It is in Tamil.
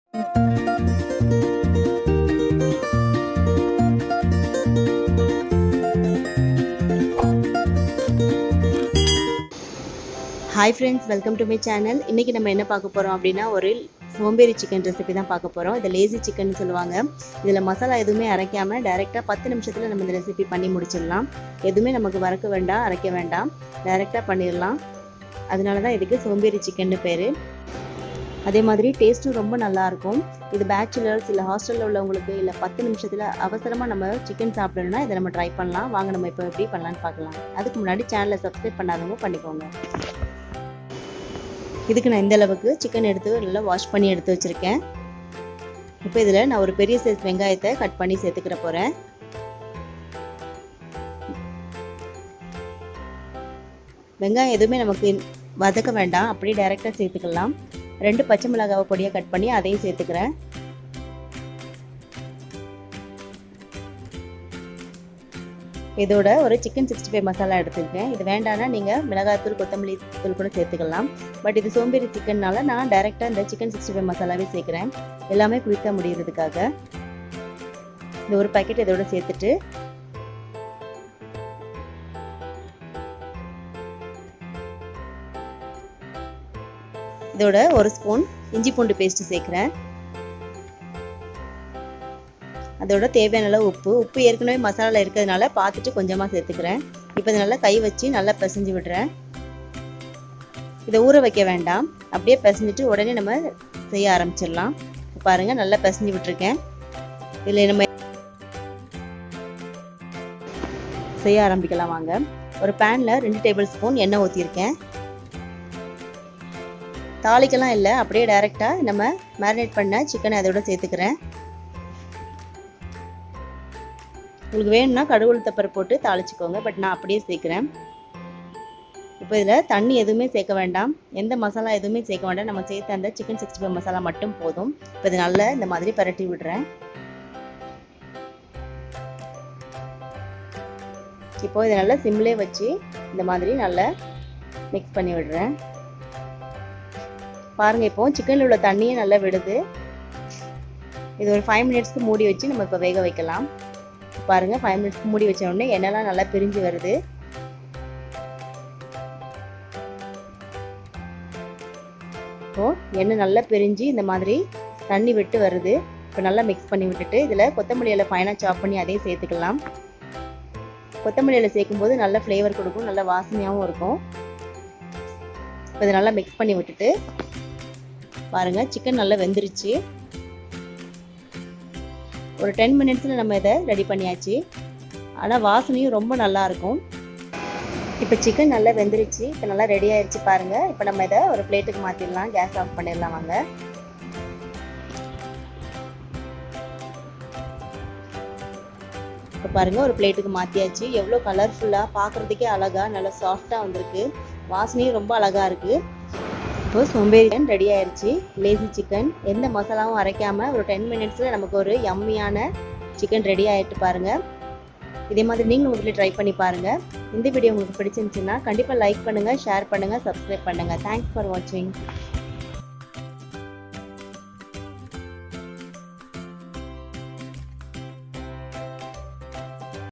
Hi friends, welcome to my channel. இன்னைக்கு நம்ம என்ன பார்க்க போறோம் அப்படினா ஒரு சோம்பேறி chicken recipe தான் பார்க்க போறோம். இது lazy chicken னு சொல்லுவாங்க. இதுல மசாலா எதுவுமே அரைக்காம டைரக்ட்டா 10 நிமிஷத்துல நம்ம இந்த ரெசிபி பண்ணி முடிச்சிடலாம். எதுவுமே நமக்கு வறுக்க வேண்டாம், அரைக்க வேண்டாம். டைரக்ட்டா பண்ணிரலாம். அதனால தான் இதுக்கு சோம்பேறி chicken னு பேரு. அதே மாதிரி டேஸ்டும் ரொம்ப நல்லா இருக்கும். இது பேச்சுலர்ஸ் இல்ல ஹாஸ்டல்ல உள்ளவங்களுக்கு இல்ல 10 நிமிஷத்துல அவசரமா நம்ம chicken சாப்பிடணும்னா இத நம்ம ட்ரை பண்ணலாம். வாங்க நம்ம இப்போ எப்படி பண்ணலாம்னு பார்க்கலாம். அதுக்கு முன்னாடி சேனலை சப்ஸ்கிரைப் பண்ணாதவங்க பண்ணிக்கோங்க. இதுக்கு நான் இந்த அளவுக்கு chicken எடுத்து நல்லா வாஷ் பண்ணி எடுத்து வச்சிருக்கேன். இப்போ இதல நான் ஒரு பெரிய சைஸ் வெங்காயத்தை கட் பண்ணி சேர்த்துக்கற போறேன். வெங்காயம் எதுவுமே நமக்கு வதக்க வேண்டாம், அப்படியே டைரக்ட்டா சேர்த்துக்கலாம். 2 பச்சை மிளகாவை பொடியா கட் பண்ணி அதையும் சேர்த்துக்கறேன். இதோட ஒரு chicken 65 மசாலா எடுத்துக்கேன். இது வேண்டானா நீங்க மிளகாய் தூள், கொத்தமல்லி தூள் கூட சேர்த்துக்கலாம். பட் இது சோம்பேறி சிக்கன்னால நான் டைரக்ட்டா இந்த chicken 65 மசாலாவே சேர்க்கிறேன். எல்லாமே குயிக்கா முடியிறதுக்காக. இந்த ஒரு பாக்கெட் இதோட சேர்த்துட்டு இதோட ஒரு ஸ்பூன் இஞ்சி பூண்டு பேஸ்ட் சேர்க்கிறேன். அதோட தேவையான அளவு உப்பு ஏற்கனவே மசாலால இருக்கிறதுனால பார்த்துட்டு கொஞ்சமா சேர்த்துக்கிறேன். இப்போ இத நல்லா கை வச்சு நல்லா பிசைஞ்சு விடுறேன். இத ஊற வைக்க வேண்டாம், அப்படியே பிசைஞ்சிட்டு உடனே நம்ம செய்ய ஆரம்பிச்சிடலாம். பாருங்க நல்லா பிசைஞ்சு விட்டுருக்கேன். இதுல நம்ம செய்ய ஆரம்பிக்கலாம் வாங்க. ஒரு பேன்ல 2 டேபிள் ஸ்பூன் எண்ணெய் ஊத்திருக்கேன். தாளிக்கலாம் இல்ல, அப்படியே டைரக்ட்டா நம்ம மேரினேட் பண்ண சிக்கனை அதோட சேர்த்துக்கிறேன். உங்களுக்கு வேணும்னா கடுகு உளுத்தம் பருப்பு போட்டு தாளிச்சுக்கோங்க, பட் நான் அப்படியே சேர்க்கிறேன். இப்போ இதுல தண்ணி எதுவுமே சேர்க்க வேண்டாம், எந்த மசாலா எதுவுமே சேர்க்க வேண்டாம். நம்ம சேர்த்த அந்த chicken 65 மசாலா மட்டும் போதும். இப்போ இது நல்லா இந்த மாதிரி பரட்டி விடுறேன். இப்போ இத நல்லா சிம்லே வச்சு இந்த மாதிரி நல்லா மிக்ஸ் பண்ணி விடுறேன். பாருங்க இப்போ சிக்கன்ல உள்ள தண்ணியே நல்லா விடுது. இது ஒரு 5 மினிட்ஸ்க்கு மூடி வச்சு நம்ம இப்ப வேக வைக்கலாம். பாருங்க 5 மினிட்ஸ்க்கு மூடி வச்ச உடனே எண்ணெய்லாம் நல்லா பிரிஞ்சு வருது. இப்போ எண்ணெய் நல்லா பிரிஞ்சு இந்த மாதிரி தண்ணி விட்டு வருது. இப்போ நல்லா மிக்ஸ் பண்ணி விட்டுட்டு இதுல கொத்தமல்லி இலை ஃபைனா சாப் பண்ணி அதையும் சேர்த்துக்கலாம். கொத்தமல்லி இலை சேர்க்கும்போது நல்ல ஃப்ளேவர் கொடுக்கும், நல்ல வாசனையாகவும் இருக்கும். இப்போ இதை நல்லா மிக்ஸ் பண்ணி விட்டுட்டு பாருங்க சிக்கன் நல்லா வெந்துருச்சு. ஒரு 10 மினிட்ஸ்ல நம்ம இதை ரெடி பண்ணியாச்சு. ஆனா வாசனையும் ரொம்ப நல்லா இருக்கும். இப்போ சிக்கன் நல்லா வெந்துருச்சு, இப்போ நல்லா ரெடி ஆயிருச்சு பாருங்க. இப்போ நம்ம இதை ஒரு பிளேட்டுக்கு மாத்திடலாம். கேஸ் ஆஃப் பண்ணிடலாம் வாங்க. இப்போ பாருங்க ஒரு பிளேட்டுக்கு மாத்தியாச்சு. எவ்வளோ கலர்ஃபுல்லா, பார்க்கறதுக்கே அழகா நல்லா சாஃப்டா வந்திருக்கு. வாசனையும் ரொம்ப அழகா இருக்கு. இப்போ சோம்பேறி சிக்கன் ரெடி ஆயிருச்சு. லேசி சிக்கன் எந்த மசாலாவும் அரைக்காம ஒரு 10 மினிட்ஸ்ல நமக்கு ஒரு யம்மியான சிக்கன் ரெடி ஆயிட்டு பாருங்க. இதே மாதிரி நீங்களும் உங்க வீட்ல ட்ரை பண்ணி பாருங்க. இந்த வீடியோ உங்களுக்கு பிடிச்சிருந்துச்சுன்னா கண்டிப்பா லைக் பண்ணுங்க, ஷேர் பண்ணுங்க, சப்ஸ்கிரைப் பண்ணுங்க. தேங்க்ஸ் ஃபார் வாட்சிங்.